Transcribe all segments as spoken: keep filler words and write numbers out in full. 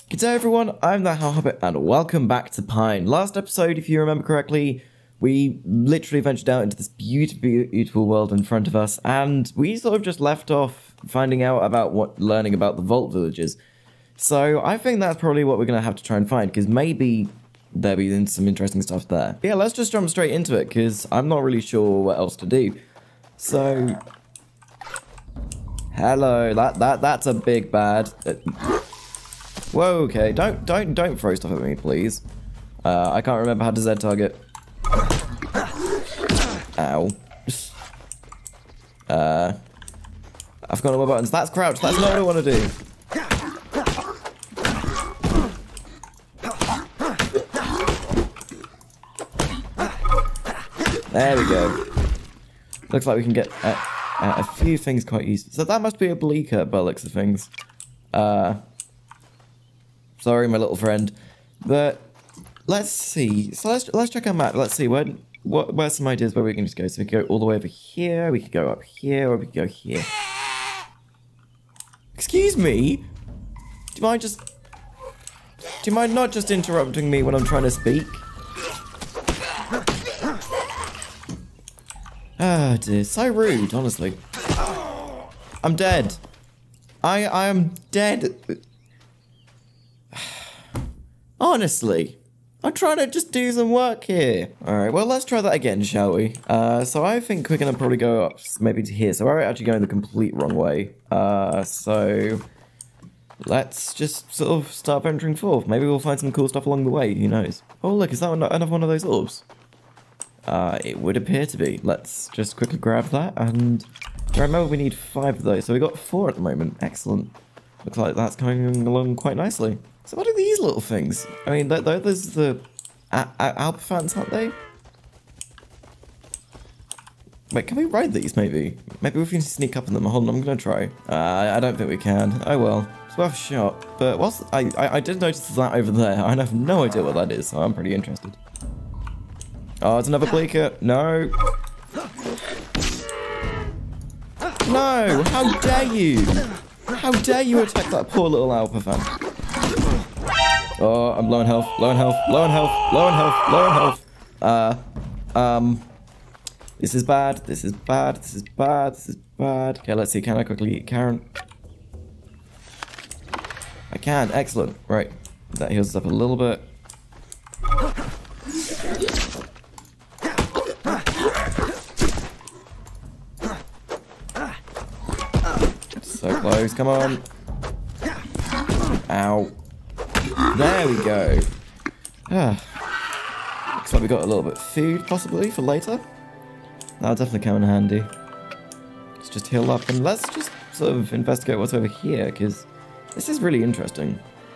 Good day everyone, I'm the Hobbit and welcome back to Pine. Last episode, if you remember correctly, we literally ventured out into this beautiful, beautiful world in front of us, and we sort of just left off finding out about what, learning about the Vault Villages. So I think that's probably what we're going to have to try and find, because maybe there'll be some interesting stuff there. Yeah, let's just jump straight into it, because I'm not really sure what else to do. So, hello, that, that, that's a big bad. Uh, Whoa, okay, don't, don't, don't throw stuff at me, please. Uh, I can't remember how to Z target. Ow. Uh, I forgot all my buttons. That's crouch, that's not what I want to do. There we go. Looks like we can get uh, uh, a few things quite easily. So that must be a bleaker by the looks of things. Uh... Sorry, my little friend, but let's see. So let's let's check our map. Let's see where what where's some ideas where we can just go. So we can go all the way over here. We could go up here, or we could go here. Excuse me. Do you mind just? Do you mind not just interrupting me when I'm trying to speak? Ah, dear, so rude. Honestly, I'm dead. I I am dead. Honestly, I'm trying to just do some work here. Alright, well, let's try that again, shall we? Uh, so I think we're going to probably go up maybe to here. So we're actually going the complete wrong way. Uh, so let's just sort of start venturing forth. Maybe we'll find some cool stuff along the way. Who knows? Oh, look, is that another one of those orbs? Uh, it would appear to be. Let's just quickly grab that. And remember, we need five of those. So we got four at the moment. Excellent. Looks like that's coming along quite nicely. So what are these little things? I mean, th th those are the uh, alpha fans, aren't they? Wait, can we ride these, maybe? Maybe we can sneak up on them. Hold on, I'm going to try. Uh, I don't think we can. Oh well, it's worth a shot. But whilst I, I, I did notice that over there. I have no idea what that is, so I'm pretty interested. Oh, it's another bleaker. No. No, how dare you? How dare you attack that poor little alpha fan? Oh, I'm low on health, low on health, low on health, low on health, low on health. Uh, um, this is bad, this is bad, this is bad, this is bad. Okay, let's see, can I quickly eat Karen? I can, excellent. Right, that heals us up a little bit. So close, come on. Ow. There we go. Ah. Looks like we got a little bit of food, possibly, for later. That'll definitely come in handy. Let's just heal up and let's just sort of investigate what's over here, because this is really interesting.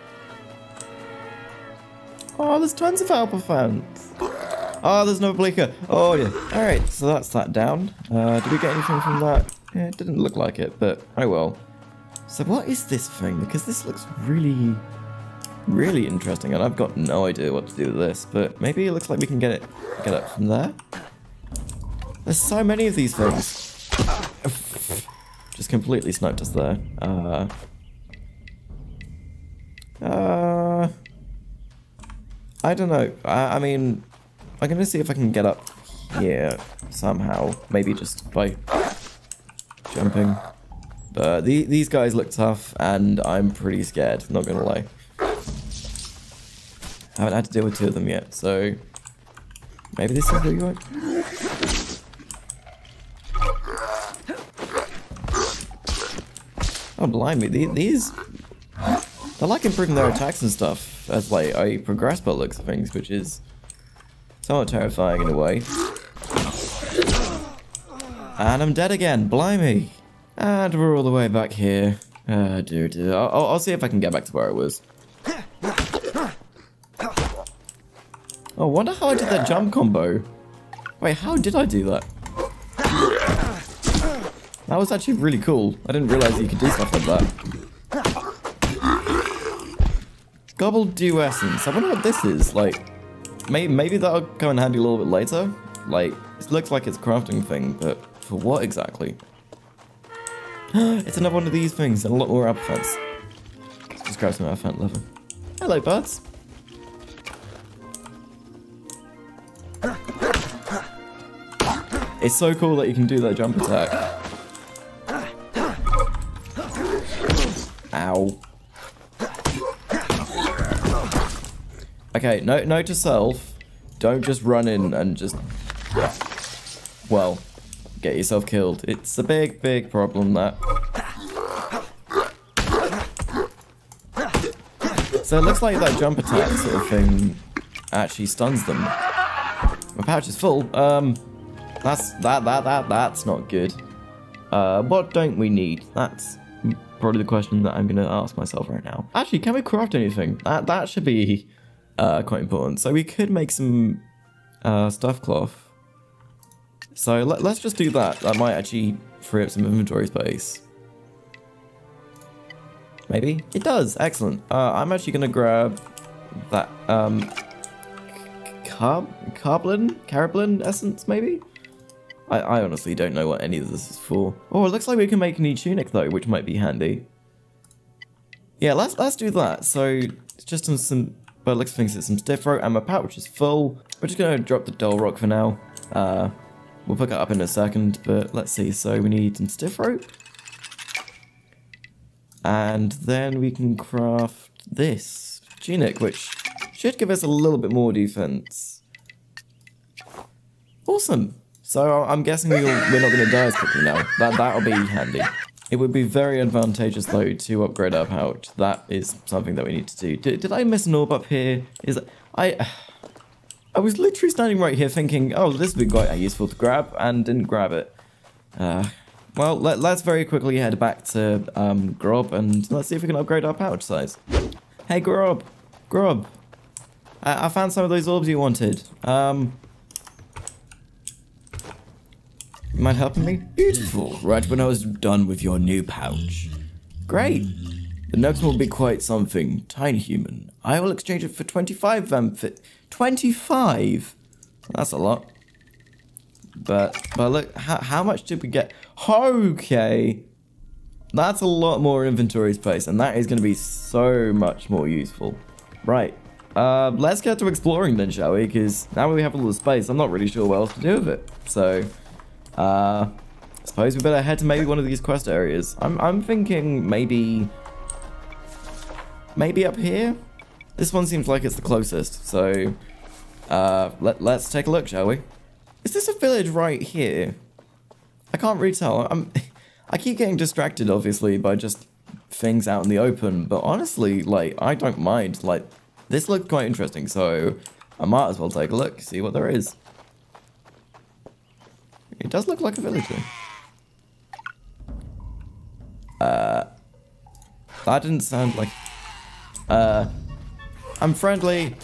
Oh, there's tons of alpha fans. Oh, there's no bleaker. Oh, yeah. Alright, so that's that down. Uh, did we get anything from that? Yeah, it didn't look like it, but oh well. So what is this thing? Because this looks really... really interesting, and I've got no idea what to do with this, but maybe it looks like we can get it get it from there. There's so many of these things. Just completely sniped us there. Uh, uh, I don't know. I, I mean, I'm gonna see if I can get up here somehow. Maybe just by jumping. But the, these guys look tough, and I'm pretty scared, not gonna lie. I haven't had to deal with two of them yet, so maybe this is what you want. Oh, blimey, these, they're like improving their attacks and stuff as like I progress by the looks of things, which is somewhat terrifying in a way. And I'm dead again, blimey. And we're all the way back here. Ah, dear, dear. I'll, I'll see if I can get back to where I was. Oh, I wonder how I did that jump combo. Wait, how did I do that? That was actually really cool. I didn't realize you could do stuff like that. Gobble Dew Essence. I wonder what this is. Like, may maybe that'll come in handy a little bit later. Like, it looks like it's a crafting thing, but for what exactly? It's another one of these things and a lot more alpha fans. Just grab some alpha fan leather. Hello, buds. It's so cool that you can do that jump attack. Ow. Okay, note, note to self. Don't just run in and just, well, get yourself killed. It's a big, big problem, that. So it looks like that jump attack sort of thing actually stuns them. My pouch is full. Um, that's, that, that, that, that's not good. Uh, what don't we need? That's probably the question that I'm going to ask myself right now. Actually, can we craft anything? That, that should be uh, quite important. So we could make some uh, stuff cloth. So let, let's just do that. That might actually free up some inventory space. Maybe? It does. Excellent. Uh, I'm actually going to grab that um, carb, carblin? Carablin essence, maybe? I, I honestly don't know what any of this is for. Oh, it looks like we can make a new tunic, though, which might be handy. Yeah, let's let's do that. So, it's just some, some but it looks like it's some stiff rope, and my pouch is full. We're just going to drop the dull rock for now. Uh, we'll pick it up in a second, but let's see. So, we need some stiff rope. And then we can craft this tunic, which should give us a little bit more defense. Awesome. So I'm guessing we'll, we're not going to die as quickly now. That, that'll be handy. It would be very advantageous, though, to upgrade our pouch. That is something that we need to do. Did, did I miss an orb up here? Is it, I I was literally standing right here thinking, oh, this would be quite useful to grab, and didn't grab it. Uh, well, let, let's very quickly head back to um, Grob, and let's see if we can upgrade our pouch size. Hey, Grob. Grob. I, I found some of those orbs you wanted. Um... Mind helping me? Beautiful. Right when I was done with your new pouch. Great. The next one will be quite something. Tiny human. I will exchange it for twenty-five Vamfit. twenty-five? That's a lot. But, but look, how, how much did we get? Okay. That's a lot more inventory space, and that is going to be so much more useful. Right. Uh, let's get to exploring then, shall we? Because now we have a little space, I'm not really sure what else to do with it. So... Uh, I suppose we better head to maybe one of these quest areas. I'm, I'm thinking maybe... Maybe up here? This one seems like it's the closest, so... Uh, let, let's take a look, shall we? Is this a village right here? I can't really tell. I'm, I keep getting distracted, obviously, by just things out in the open, but honestly, like, I don't mind. Like, this looked quite interesting, so I might as well take a look, see what there is. It does look like a village, though. Uh, that didn't sound like... Uh, I'm friendly.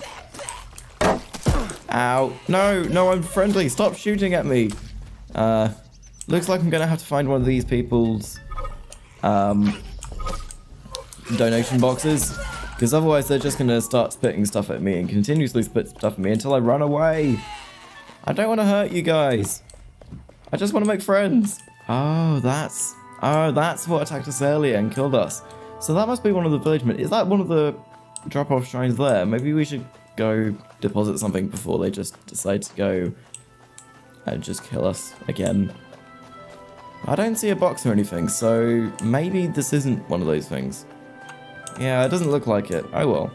Ow. No, no, I'm friendly. Stop shooting at me. Uh, looks like I'm going to have to find one of these people's um, donation boxes. Because otherwise they're just going to start spitting stuff at me and continuously spit stuff at me until I run away. I don't want to hurt you guys. I just want to make friends. Oh, that's... Oh, that's what attacked us earlier and killed us. So that must be one of the villagemen. Is that one of the drop-off shrines there? Maybe we should go deposit something before they just decide to go and just kill us again. I don't see a box or anything, so maybe this isn't one of those things. Yeah, it doesn't look like it. Oh well.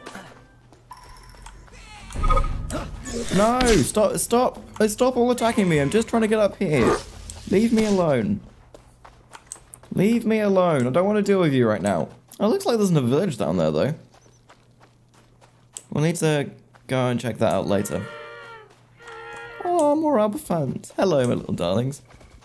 No! Stop! Stop! Stop all attacking me! I'm just trying to get up here. Leave me alone. Leave me alone. I don't want to deal with you right now. Oh, it looks like there's no village down there, though. We'll need to go and check that out later. Oh, more Alba fans. Hello, my little darlings.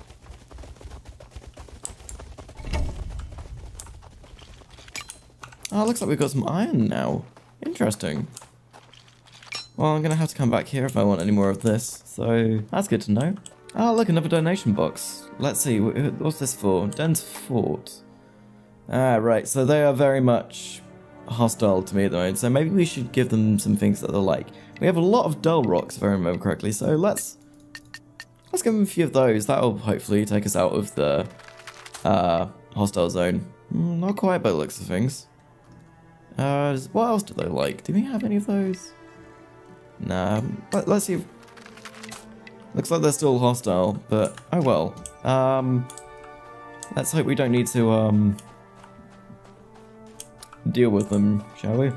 Oh, it looks like we've got some iron now. Interesting. Well, I'm going to have to come back here if I want any more of this, so that's good to know. Oh, look, another donation box. Let's see, what's this for? Den's Fort. Ah, right, so they are very much hostile to me at the moment, so maybe we should give them some things that they like. We have a lot of dull rocks, if I remember correctly, so let's... Let's give them a few of those. That'll hopefully take us out of the uh, hostile zone. Mm, not quite by the looks of things. Uh, what else do they like? Do we have any of those? Nah, let, let's see if... Looks like they're still hostile, but oh well. Um, let's hope we don't need to um deal with them, shall we?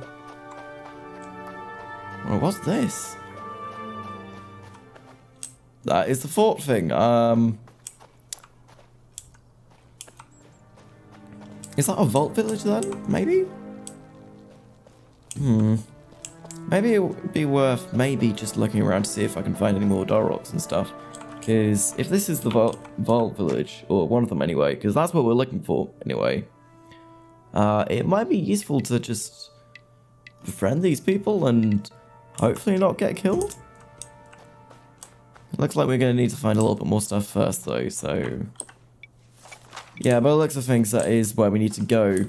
Well, what's this? That is the fort thing. Um, is that a vault village then? Maybe? Hmm. Maybe it would be worth maybe just looking around to see if I can find any more Dorocks and stuff. Because if this is the vault, vault village, or one of them anyway, because that's what we're looking for anyway, uh, it might be useful to just befriend these people and hopefully not get killed. Looks like we're going to need to find a little bit more stuff first though, so... Yeah, by the looks of things, that is where we need to go.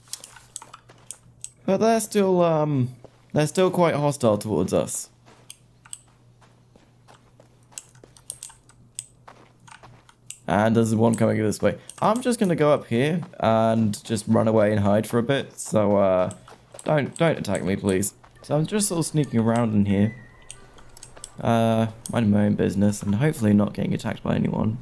But they're still, um... They're still quite hostile towards us. And there's one coming this way. I'm just gonna go up here and just run away and hide for a bit. So, uh, don't don't attack me, please. So I'm just sort of sneaking around in here, uh, minding my own business, and hopefully not getting attacked by anyone.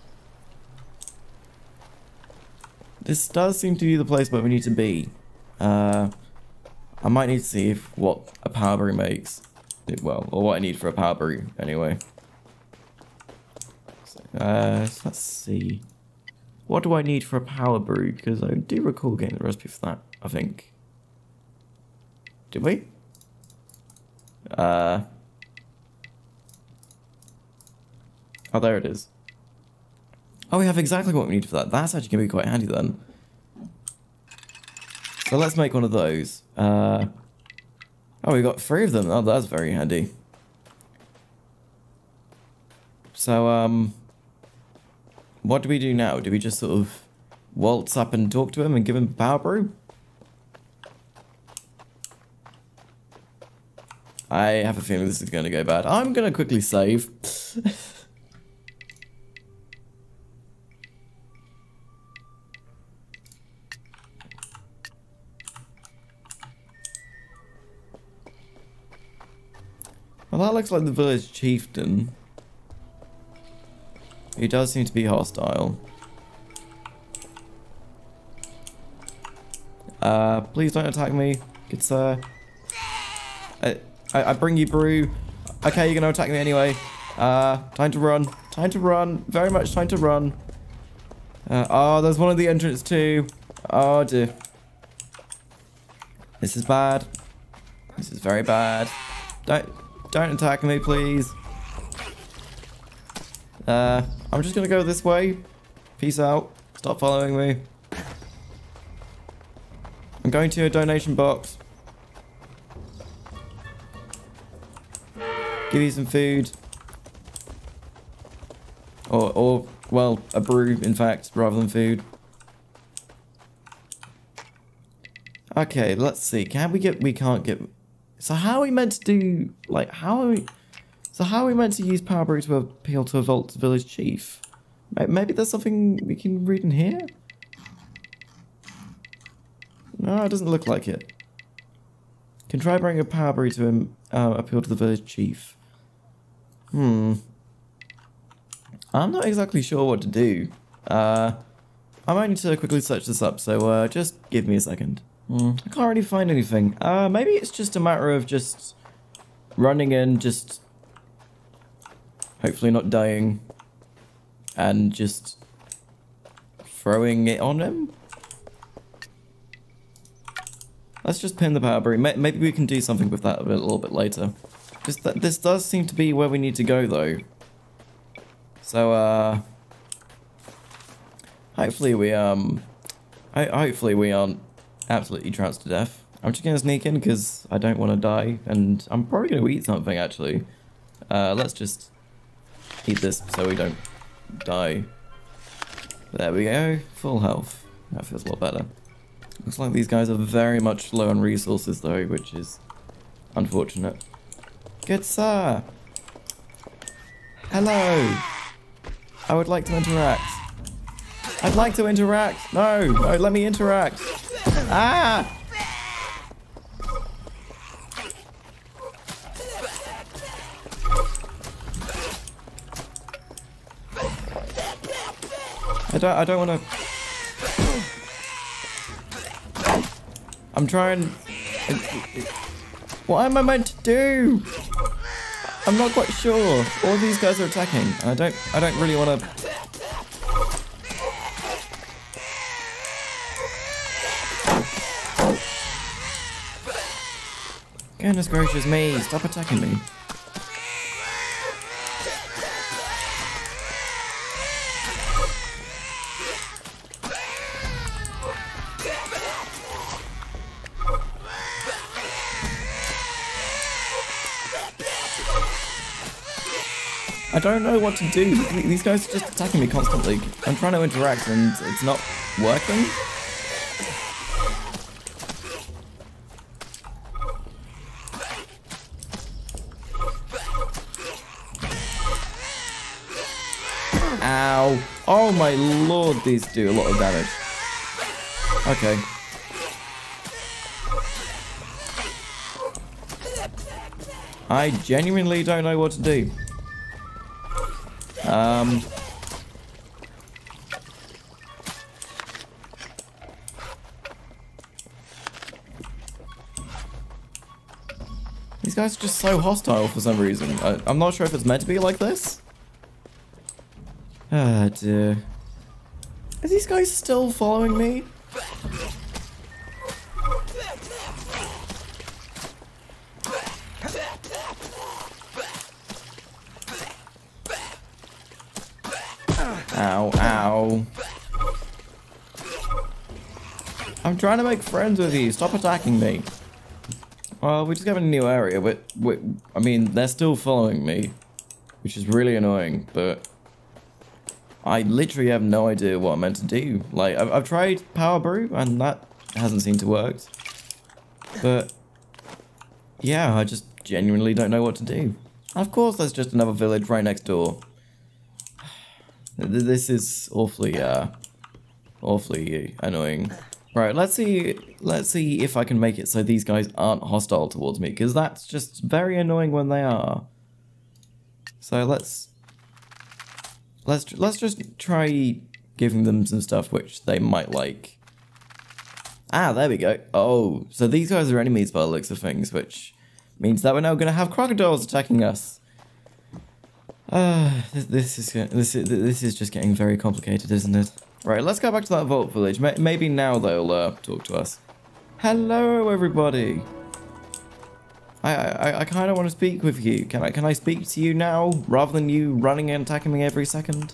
This does seem to be the place where we need to be. Uh. I might need to see if what a power brew makes. Well, or what I need for a power brew, anyway. So, uh, so let's see. What do I need for a power brew? Because I do recall getting the recipe for that, I think. Did we? Uh. Oh, there it is. Oh, we have exactly what we need for that. That's actually going to be quite handy then. So let's make one of those. Uh, oh, we got three of them. Oh, that's very handy. So, um, what do we do now? Do we just sort of waltz up and talk to him and give him a power brew? I have a feeling this is going to go bad. I'm going to quickly save. Well, that looks like the village chieftain. He does seem to be hostile. Uh, please don't attack me, good sir. I, I, I bring you brew. Okay, you're gonna attack me anyway. Uh, time to run. Time to run. Very much time to run. Uh, oh, there's one of the entrants too. Oh dear. This is bad. This is very bad. Don't... Don't attack me, please. Uh, I'm just gonna go this way. Peace out. Stop following me. I'm going to a donation box. Give you some food. Or, or, well, a brew, in fact, rather than food. Okay, let's see. Can we get... We can't get... So how are we meant to do, like, how are we, so how are we meant to use power brew to appeal to a vault village chief? Maybe there's something we can read in here? No, it doesn't look like it. Can try bringing a power brew to him, uh, appeal to the village chief. Hmm. I'm not exactly sure what to do. Uh, I might need to quickly search this up, so, uh, just give me a second. Mm, I can't really find anything. Uh, maybe it's just a matter of just running in, just hopefully not dying, and just throwing it on him. Let's just pin the power brew. Maybe we can do something with that a, bit, a little bit later. Just that this does seem to be where we need to go, though. So, uh, hopefully we um, ho hopefully we aren't absolutely trounced to death. I'm just gonna sneak in because I don't want to die, and I'm probably gonna eat something actually. Uh, let's just eat this so we don't die. There we go, full health. That feels a lot better. Looks like these guys are very much low on resources though, which is unfortunate. Good sir. Hello. I would like to interact. I'd like to interact. No, no, let me interact. Ah! I don't, I don't want to... I'm trying... What am I meant to do? I'm not quite sure. All these guys are attacking, and I don't, I don't really want to... Goodness gracious me, stop attacking me. I don't know what to do. These guys are just attacking me constantly. I'm trying to interact and it's not working. Ow. Oh my lord, these do a lot of damage. Okay. I genuinely don't know what to do. Um... These guys are just so hostile for some reason. I, I'm not sure if it's meant to be like this. Ah, dear. Are these guys still following me? Ow, ow. I'm trying to make friends with you. Stop attacking me. Well, we just got a new area, but we, I mean, they're still following me, which is really annoying, but I literally have no idea what I'm meant to do. Like, I've, I've tried Power Brew, and that hasn't seemed to work. But, yeah, I just genuinely don't know what to do. Of course, there's just another village right next door. This is awfully, uh, awfully annoying. Right, let's see, let's see if I can make it so these guys aren't hostile towards me, because that's just very annoying when they are. So let's, let's, let's just try giving them some stuff which they might like. Ah, there we go. Oh, so these guys are enemies by the looks of things, which means that we're now going to have crocodiles attacking us. Uh, this, this is this is this is just getting very complicated, isn't it? Right, let's go back to that vault village. Maybe now they'll uh, talk to us. Hello, everybody. I I, I kind of want to speak with you. Can I can I speak to you now rather than you running and attacking me every second?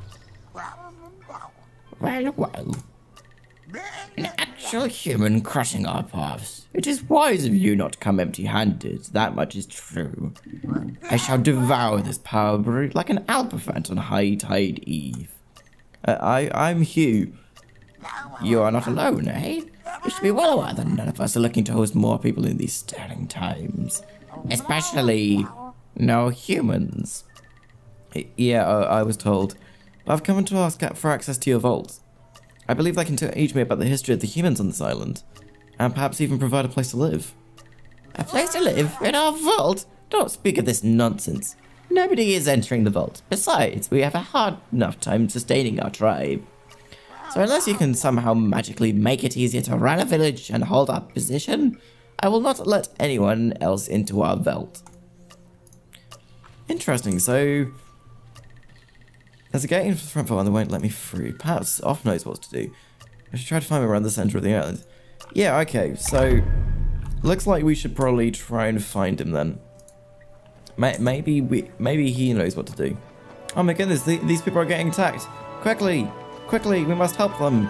Well, well. An actual human crossing our paths. It is wise of you not to come empty-handed, that much is true. I shall devour this power brew like an alpafant on high tide eve. Uh, I, I'm Hugh. You are not alone, eh? You should be well aware that none of us are looking to host more people in these stirring times. Especially no humans. Yeah, I, I was told. I've come to ask for access to your vault. I believe they can teach me about the history of the humans on this island, and perhaps even provide a place to live. A place to live? In our vault? Don't speak of this nonsense. Nobody is entering the vault. Besides, we have a hard enough time sustaining our tribe. So unless you can somehow magically make it easier to run a village and hold our position, I will not let anyone else into our vault. Interesting, so there's a gate in the front door and they won't let me through. Perhaps Off knows what to do. I should try to find him around the center of the island. Yeah, okay, so looks like we should probably try and find him then. Maybe we, maybe he knows what to do. Oh my goodness, the, these people are getting attacked. Quickly, quickly, we must help them.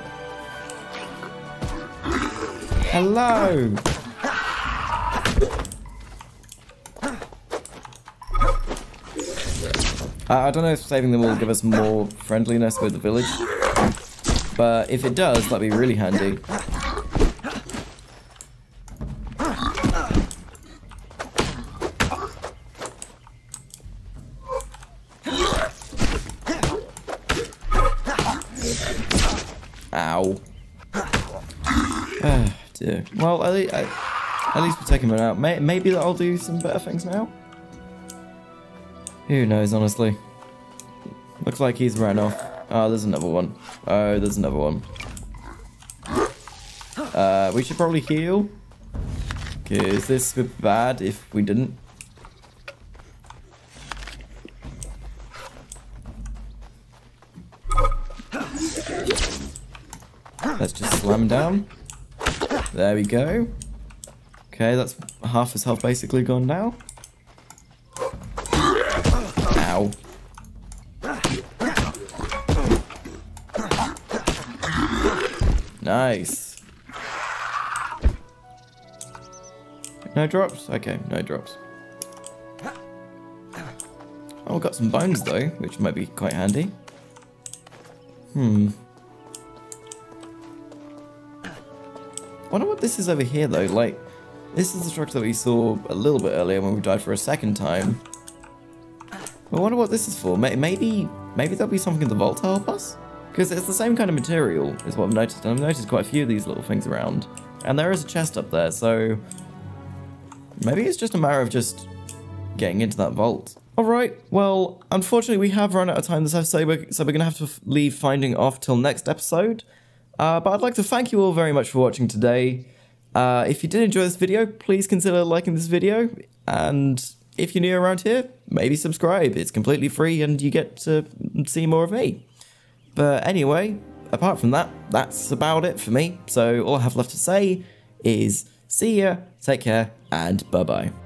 Hello. I don't know if saving them will give us more friendliness with the village, but if it does, that'd be really handy. Ow. Oh, dear. Well, at least, at least we're taking him out. Maybe that'll do some better things now? Who knows, honestly. Looks like he's ran off. Oh, there's another one. Oh, there's another one. Uh, we should probably heal. Because this would be bad if we didn't. Let's just slam down. There we go. Okay, that's half his health basically gone now. Ow. Nice. No drops? Okay, no drops. Oh, we've got some bones though, which might be quite handy. Hmm. I wonder what this is over here though, like, this is the structure that we saw a little bit earlier when we died for a second time. I wonder what this is for. Maybe, maybe there'll be something in the vault to help us? Because it's the same kind of material, is what I've noticed. And I've noticed quite a few of these little things around. And there is a chest up there, so maybe it's just a matter of just getting into that vault. Alright, well, unfortunately we have run out of time this episode, so we're going to have to leave finding off till next episode. Uh, but I'd like to thank you all very much for watching today. Uh, if you did enjoy this video, please consider liking this video. And if you're new around here, maybe subscribe. It's completely free and you get to see more of me. But anyway, apart from that, that's about it for me. So all I have left to say is see ya, take care, and bye-bye.